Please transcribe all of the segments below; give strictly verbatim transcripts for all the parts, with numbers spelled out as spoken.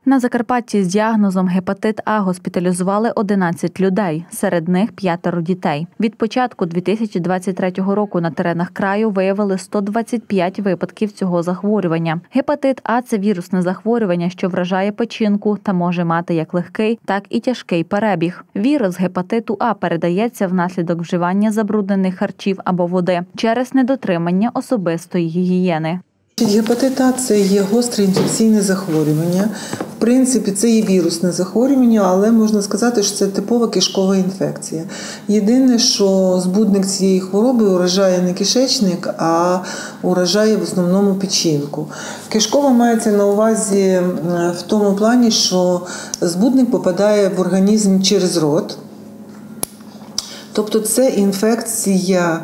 На Закарпатті з діагнозом гепатит А госпіталізували одинадцять людей, серед них п'ятеро дітей. Від початку дві тисячі двадцять третього року на теренах краю виявили сто двадцять п'ять випадків цього захворювання. Гепатит А – це вірусне захворювання, що вражає печінку та може мати як легкий, так і тяжкий перебіг. Вірус гепатиту А передається внаслідок вживання забруднених харчів або води через недотримання особистої гігієни. Гепатит А – це є гостре інфекційне захворювання. В принципі, це є вірусне захворювання, але можна сказати, що це типова кишкова інфекція. Єдине, що збудник цієї хвороби уражає не кишечник, а уражає в основному печінку. Кишкова мається на увазі в тому плані, що збудник попадає в організм через рот. Тобто це інфекція,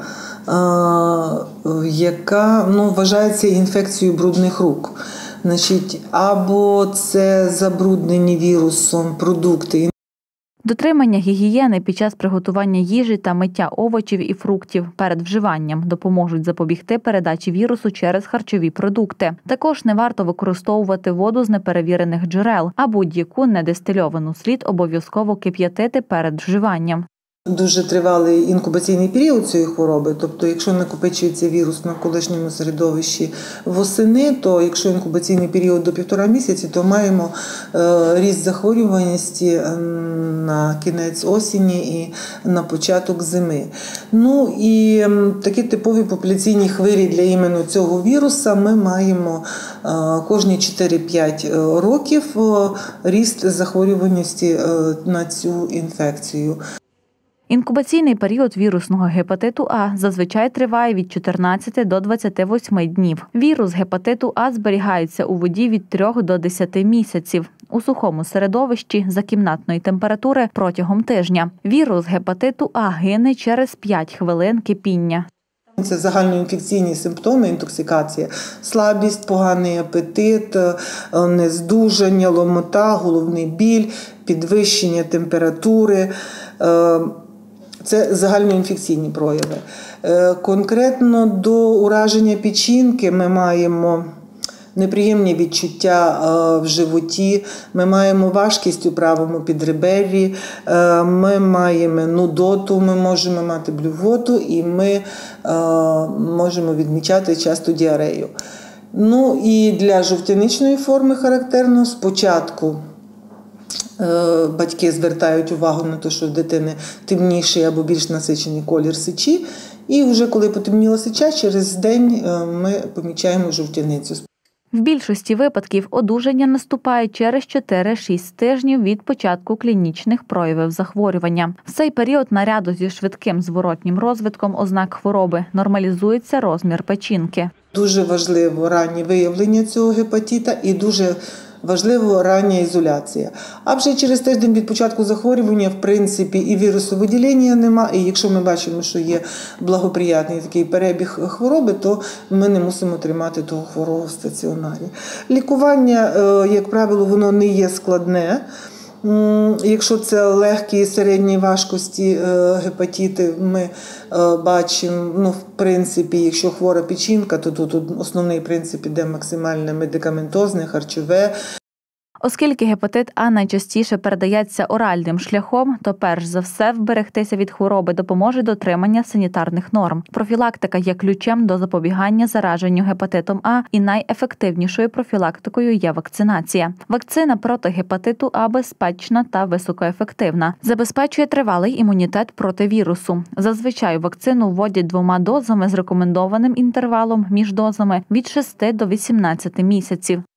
яка ну, вважається інфекцією брудних рук. Значить, або це забруднені вірусом продукти. Дотримання гігієни під час приготування їжі та миття овочів і фруктів перед вживанням допоможуть запобігти передачі вірусу через харчові продукти. Також не варто використовувати воду з неперевірених джерел, а будь-яку недистильовану слід обов'язково кип'ятити перед вживанням. Дуже тривалий інкубаційний період цієї хвороби, тобто якщо накопичується вірус на колишньому середовищі восени, то якщо інкубаційний період до півтора місяці, то маємо ріст захворюваності на кінець осені і на початок зими. Ну і такі типові популяційні хвилі для іменно цього віруса ми маємо кожні чотири-п'ять років ріст захворюваності на цю інфекцію. Інкубаційний період вірусного гепатиту А зазвичай триває від чотирнадцяти до двадцяти восьми днів. Вірус гепатиту А зберігається у воді від трьох до десяти місяців, у сухому середовищі за кімнатної температури протягом тижня. Вірус гепатиту А гине через п'ять хвилин кипіння. Це загальноінфекційні симптоми, інтоксикація, слабість, поганий апетит, нездужання, ломота, головний біль, підвищення температури. Це загальноінфекційні прояви. Конкретно до ураження печінки ми маємо неприємні відчуття в животі, ми маємо важкість у правому підребер'ї, ми маємо нудоту, ми можемо мати блювоту і ми можемо відмічати часто діарею. Ну і для жовтяничної форми характерно спочатку батьки звертають увагу на те, що в дитини темніший або більш насичений колір сечі, і вже коли потемніла сеча, через день ми помічаємо жовтяницю. В більшості випадків одужання наступає через чотири-шість тижнів від початку клінічних проявів захворювання. В цей період наряду зі швидким зворотнім розвитком ознак хвороби нормалізується розмір печінки. Дуже важливо раннє виявлення цього гепатита і дуже важливо рання ізоляція. А вже через тиждень від початку захворювання, в принципі, і вірусовиділення нема, і якщо ми бачимо, що є благоприятний такий перебіг хвороби, то ми не мусимо тримати того хворого в стаціонарі. Лікування, як правило, воно не є складне. Якщо це легкі і середньої важкості гепатити, ми бачимо, ну, в принципі, якщо хвора печінка, то тут основний принцип іде максимальне медикаментозне, харчове. Оскільки гепатит А найчастіше передається оральним шляхом, то перш за все вберегтися від хвороби допоможе дотримання санітарних норм. Профілактика є ключем до запобігання зараженню гепатитом А, і найефективнішою профілактикою є вакцинація. Вакцина проти гепатиту А безпечна та високоефективна. Забезпечує тривалий імунітет проти вірусу. Зазвичай вакцину вводять двома дозами з рекомендованим інтервалом між дозами від шести до вісімнадцяти місяців.